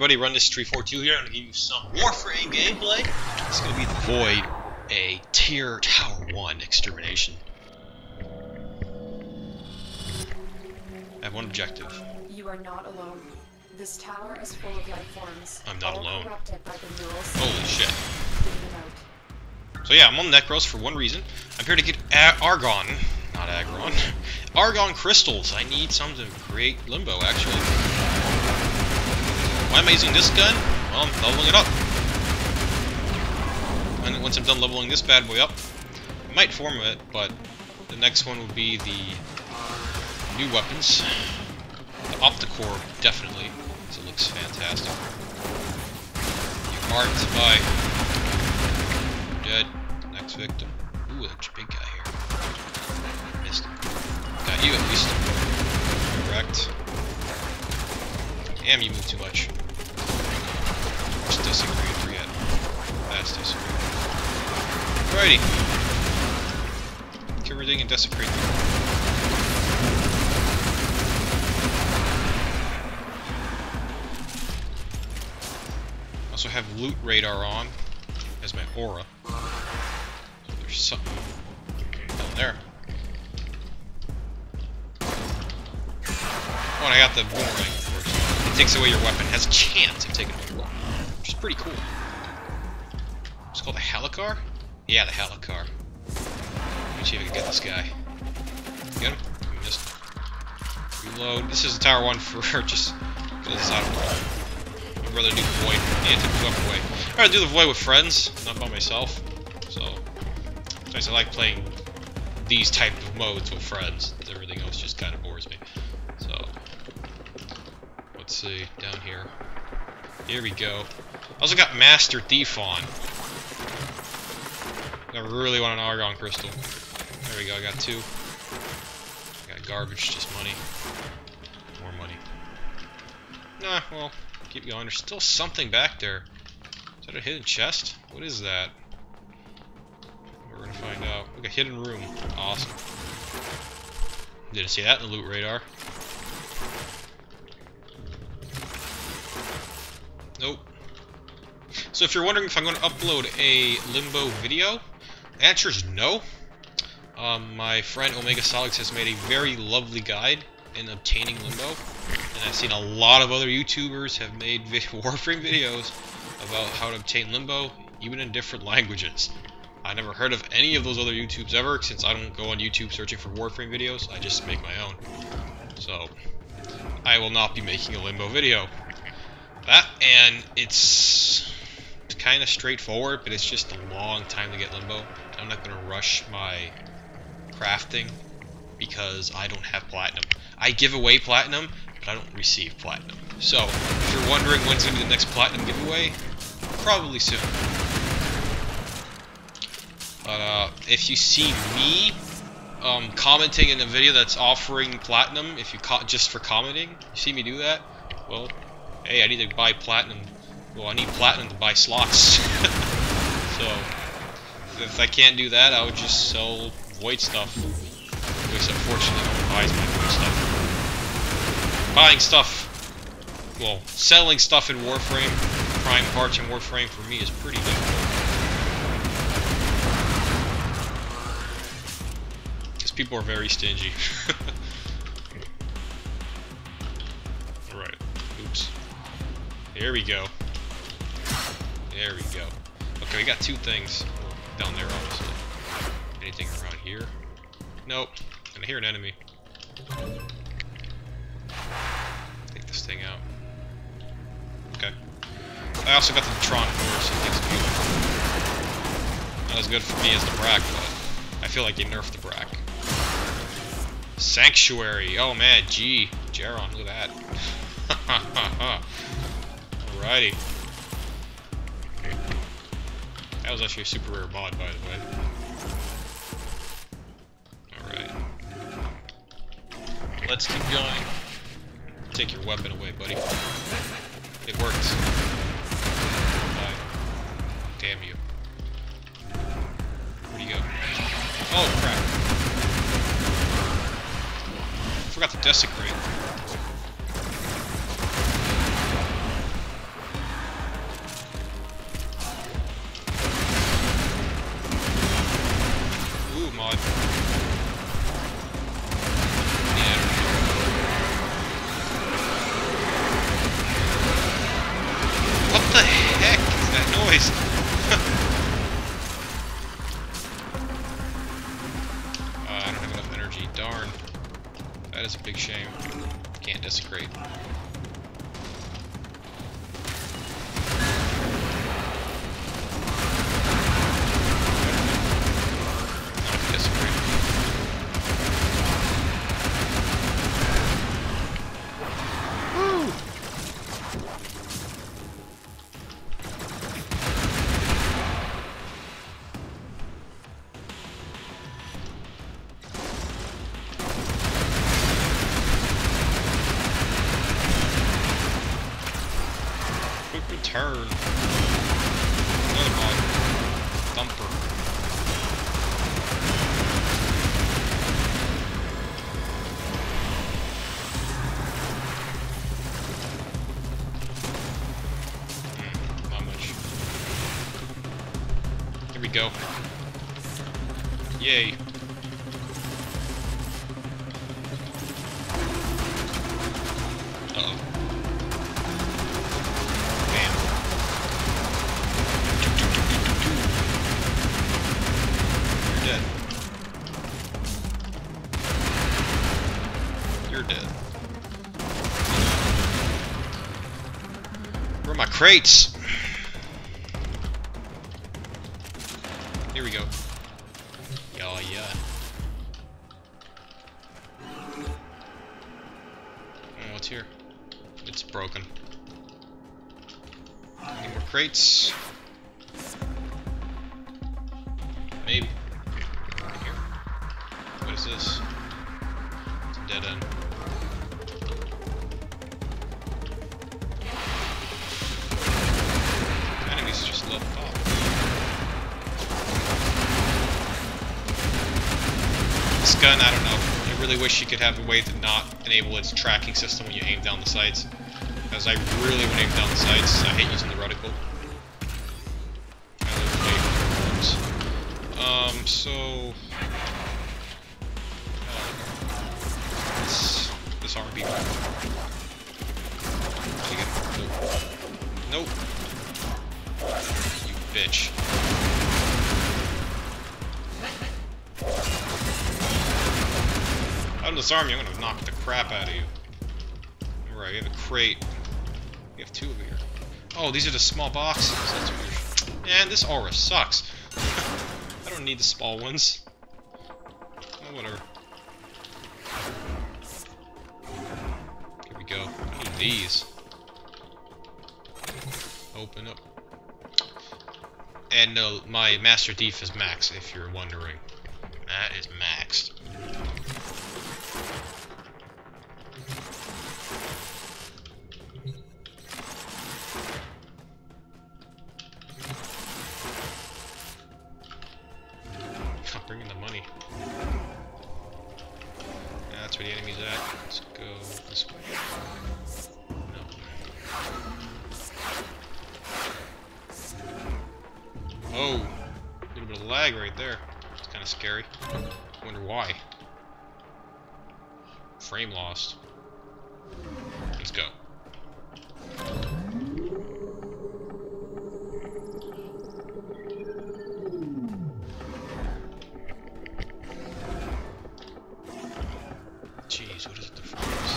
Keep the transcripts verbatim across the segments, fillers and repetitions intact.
everybody, Run This three four two here. I'm going to give you some Warframe gameplay. It's going to be the Void, a tier Tower one extermination. I have one objective. You are not alone. This tower is full of life forms. I'm not all alone. corrupted by the neural Holy shit. Figure them out. So yeah, I'm on Necros for one reason. I'm here to get a Argon, not Agron, Argon Crystals. I need some to create Limbo, actually. Why am I using this gun? Well, I'm leveling it up. And once I'm done leveling this bad boy up, I might form it, but the next one would be the new weapons. The Opticore, definitely, because it looks fantastic. You marked by dead. Next victim. Ooh, there's a big guy here. Missed him. Got you at least. Correct. Damn, you move too much. Just disagree. Forget. That's disagree. Alrighty. Kill everything and desecrate them. Also have loot radar on as my aura. So there's something down there. Oh, and I got the boomerang, of course. It takes away your weapon. It has a chance of taking away your weapon, which is pretty cool. It's called a Helicar? Yeah, the Helicar. Let me see if I can get this guy. Get him? I missed him. Reload. This is a Tower one for just because it's out of the way. I'd rather do the Void. Yeah, take the weapon away. I'd rather do the Void with friends, not by myself. So, sometimes I like playing these type of modes with friends. Everything else just kind of bores me. So, let's see, down here. Here we go. I also got Master Thief on. I really want an Argon Crystal. There we go, I got two. I got garbage, just money. More money. Nah, well, keep going. There's still something back there. Is that a hidden chest? What is that? We're gonna find out. Look, a hidden room. Awesome. Didn't see that in the loot radar. Nope. So if you're wondering if I'm going to upload a Limbo video, the answer is no. Um, my friend Omega Solix has made a very lovely guide in obtaining Limbo, and I've seen a lot of other YouTubers have made vi Warframe videos about how to obtain Limbo, even in different languages. I never heard of any of those other YouTubes ever, since I don't go on YouTube searching for Warframe videos. I just make my own. So, I will not be making a Limbo video. That, and it's kind of straightforward, but it's just a long time to get Limbo. I'm not going to rush my crafting because I don't have platinum. I give away platinum, but I don't receive platinum. So, if you're wondering when's going to be the next platinum giveaway, probably soon. But uh, if you see me um, commenting in a video that's offering platinum, if you co just for commenting, you see me do that, well, hey, I need to buy platinum. Well, I need platinum to buy slots. So, if I can't do that, I would just sell Void stuff. At least, unfortunately, no one buys my Void stuff. Buying stuff, well, selling stuff in Warframe, Prime parts in Warframe for me is pretty difficult. Because people are very stingy. Alright, oops. There we go. There we go. Okay, we got two things down there, obviously. Anything around here? Nope. And I hear an enemy. Take this thing out. Okay. I also got the Tron Force, so things good. Not as good for me as the Brack, but I feel like they nerfed the Brack. Sanctuary. Oh man, G. Jaron, look at that. Alrighty. That was actually a super rare mod, by the way. Alright. Let's keep going. Take your weapon away, buddy. It works. Bye. Damn you. Where'd you go? Oh, crap. I forgot to desecrate. Darn. That is a big shame. Can't desecrate. turn. Another mod. Thumper. Mm, not much. Here we go. Yay. Uh-oh. Bam. You're dead. You're dead. Where are my crates? Here we go. Yeah, yeah. Oh, what's here? It's broken. Any more crates? Maybe. Here. What is this? It's a dead end. Enemies just leveled off. This gun, I don't know. I really wish you could have a way to not enable its tracking system when you aim down the sights. Because I really want to aim down the sights. I hate using the reticle. I live way Um, so... Uh, this, this R B. Nope. You bitch. Out of this army, I'm gonna knock the crap out of you. Alright, we have a crate. We have two over here. Oh, these are the small boxes. That's weird. Man, this aura sucks. I don't need the small ones. Oh, whatever. Here we go. I need these. Open up. And uh, my Master Thief is max, if you're wondering. That is maxed. I'm bringing the money. Yeah, that's where the enemy's at. Let's go this way. No. Oh, a little bit of lag right there. It's kind of scary. I wonder why. Frame lost. Let's go. Jeez, what is it? The frames?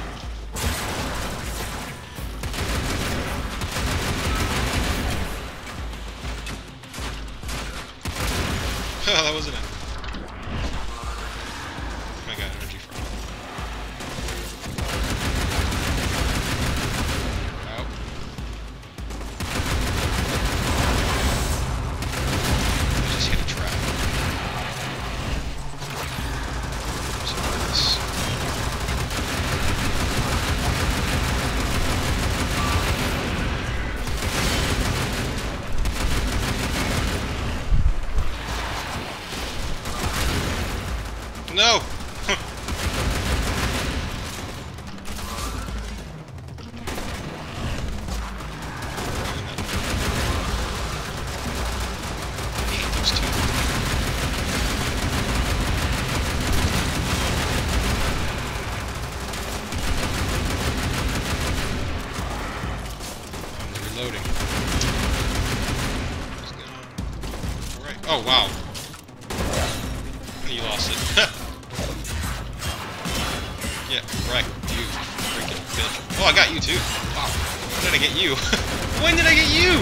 Oh, that wasn't it. I got energy from it. Out. I just hit a trap. So this. No! I'm reloading. Alright. Oh, wow. You lost it. Yeah, wreck you, freaking bitch. Oh, I got you too. Wow. When did I get you? When did I get you?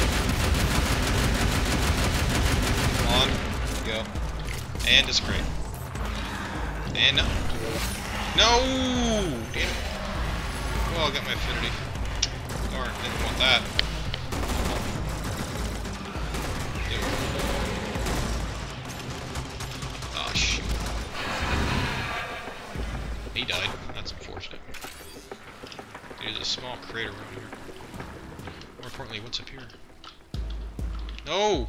Come on. Go. And discreet. And no. No! Damn it. Well, I got my affinity. Darn, didn't want that. Oh, shoot. He died. That's unfortunate. There's a small crater around here. More importantly, what's up here? No!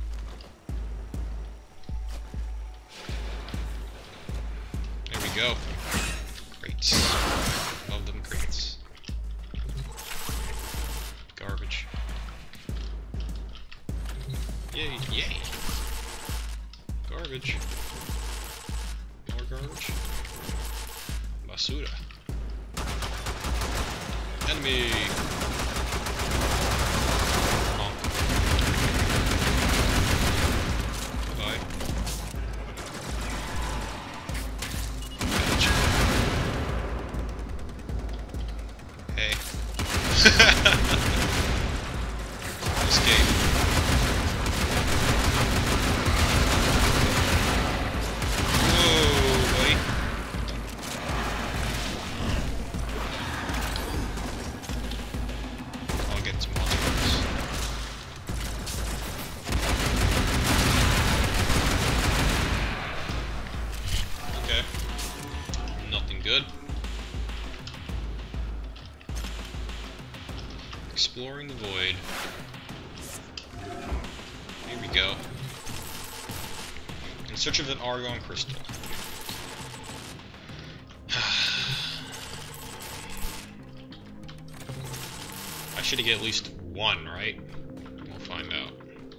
There we go. Crates. Love them crates. Garbage. Yay, yay! Garbage. More garbage. Basura. Enemy! Honk. Bye. Gotcha. Hey. Escape. Whoa, buddy. I'll get some monsters. Okay. Nothing good. Exploring the void. Here we go. In search of an Argon Crystal. I should get at least one, right? We'll find out.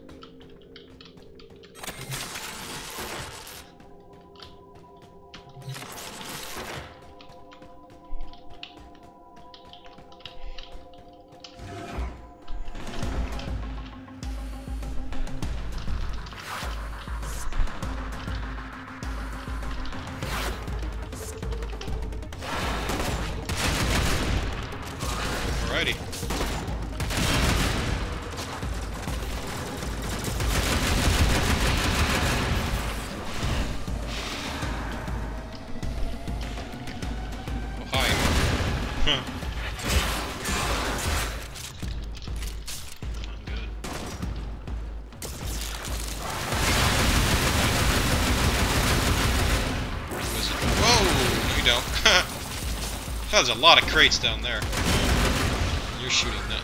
Alrighty. Oh, hi. Huh. Not good. Was it? Whoa! No, you don't. There's a lot of crates down there. You're shooting nothing.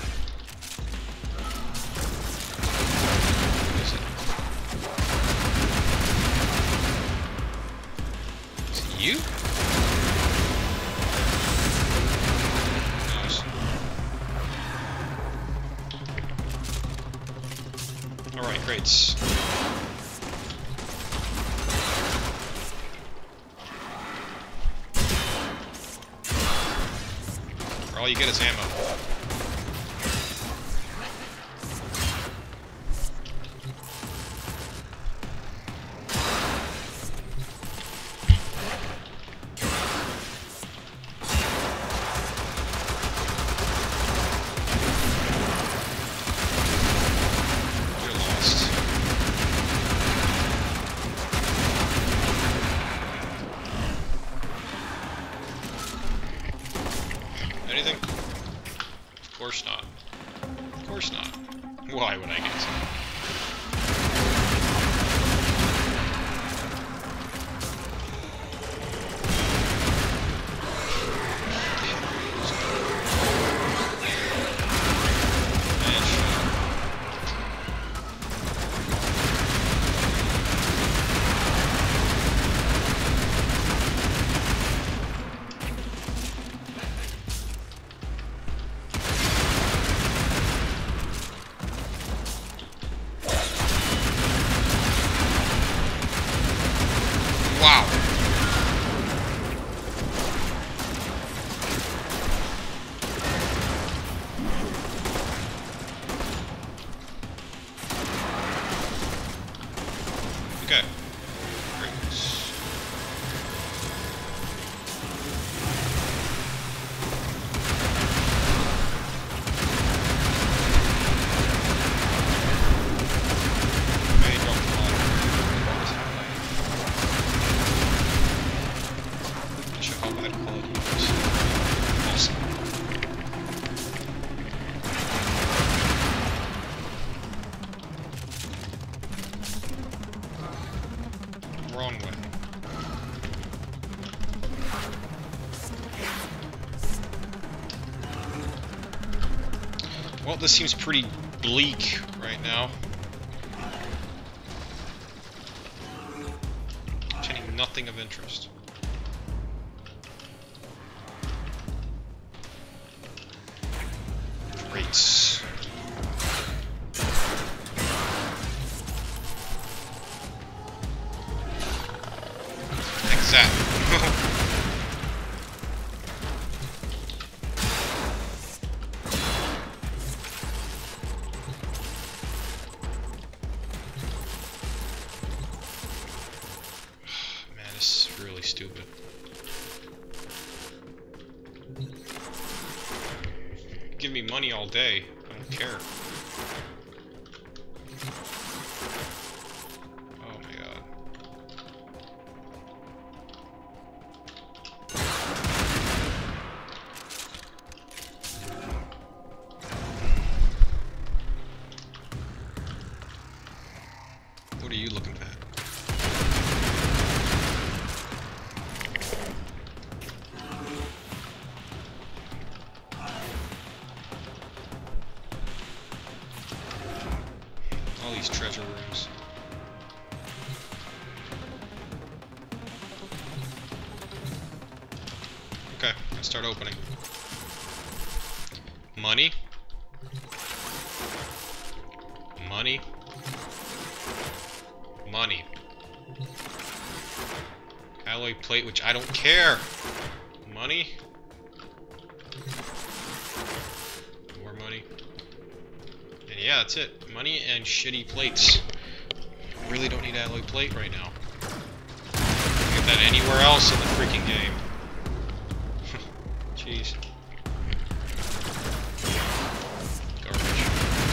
What is it? Is it you? Nice. Alright, crates. All you get is ammo. Anything? Of course not. Of course not. Why would I guess? combat quality was awesome. Wrong way. Well, this seems pretty bleak right now. Containing nothing of interest. Great. Exactly. Stupid. Give me money all day. I don't care. Oh my god. What are you looking at? All these treasure rooms. Okay, let's start opening. Money. Money. Money. Alloy plate, which I don't care. Money. More money. And yeah, that's it. Money and shitty plates. Really don't need alloy plate right now. Get that anywhere else in the freaking game. Jeez. Garbage.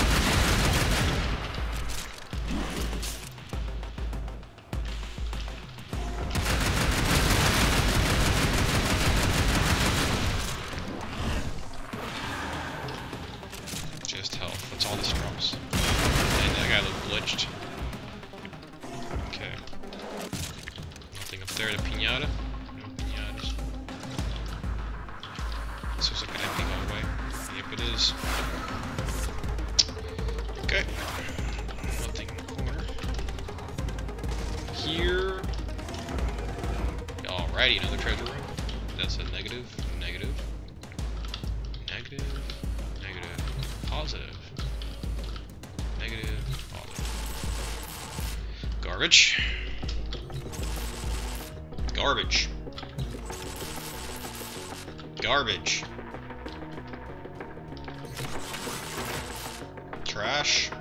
Just health. That's all this drops. And that guy looked glitched. Okay. Nothing up there. The pinata. No pinatas. This looks like an empty hallway. Yep, it is. Okay. Nothing in the corner. Here. Alrighty, another treasure room. That's a negative, negative, negative, negative, positive, negative, positive. Garbage. Garbage. Garbage. Trash.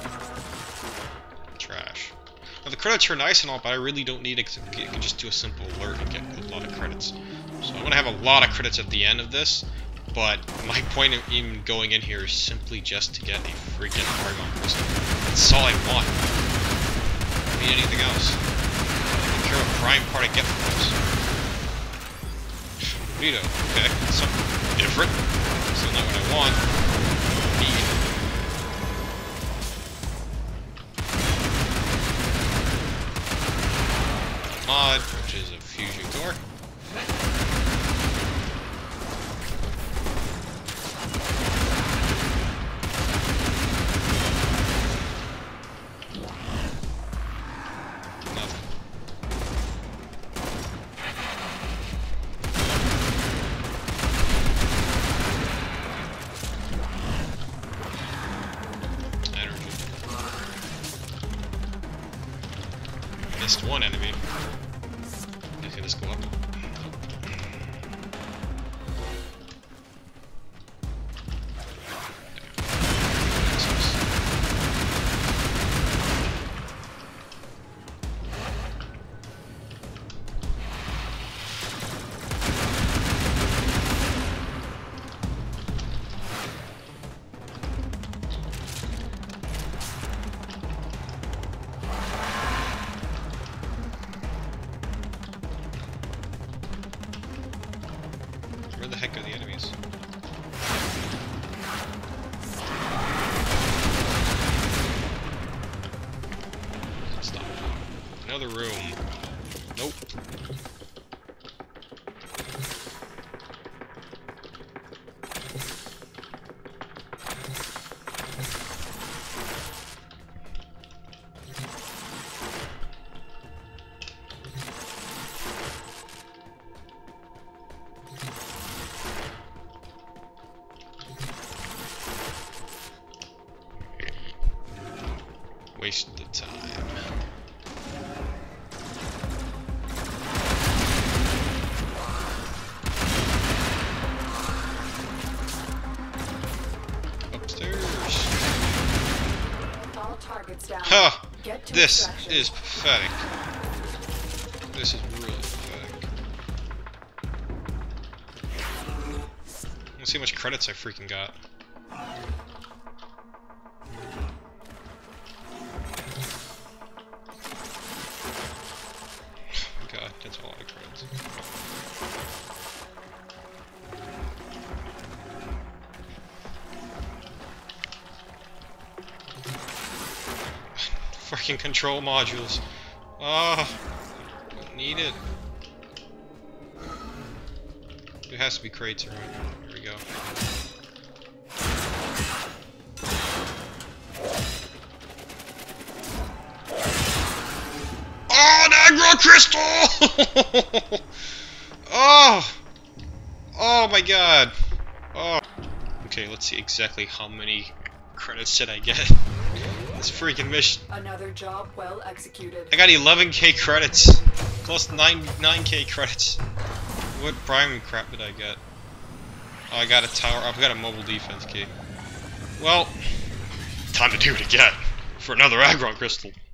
Trash. Now the credits are nice and all, but I really don't need it. I can just do a simple alert and get a lot of credits. So I'm gonna have a lot of credits at the end of this, but my point of even going in here is simply just to get a freaking Argon Crystal. That's all I want. I don't need anything else. I don't care what prime part I get from this. Burrito, okay, that's something different. Still not what I want. Need. Mod, which is a fusion core. Nothing. Energy. Missed one enemy. Can this go up? Where the heck are the enemies? Stop. Another room. Nope. Waste the time. Upstairs. All targets down. Ha! Get to This extraction. is pathetic. This is really pathetic. Let's see how much credits I freaking got. God, that's a lot of credits. Freaking control modules. Ah, oh, don't need it. There has to be crates around. Here we go. Oh, an Argon Crystal! Oh! Oh my god. Oh. Okay, let's see exactly how many credits did I get. This freaking mission. Another job well executed. I got eleven K credits. Plus nine, nine K credits. What prime crap did I get? Oh, I got a tower. I've got a mobile defense key. Well, time to do it again. For another Argon Crystal.